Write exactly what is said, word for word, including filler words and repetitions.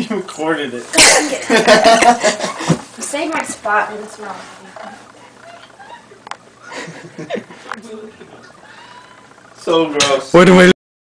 You recorded it. Save my spot and it's not. So gross. What am I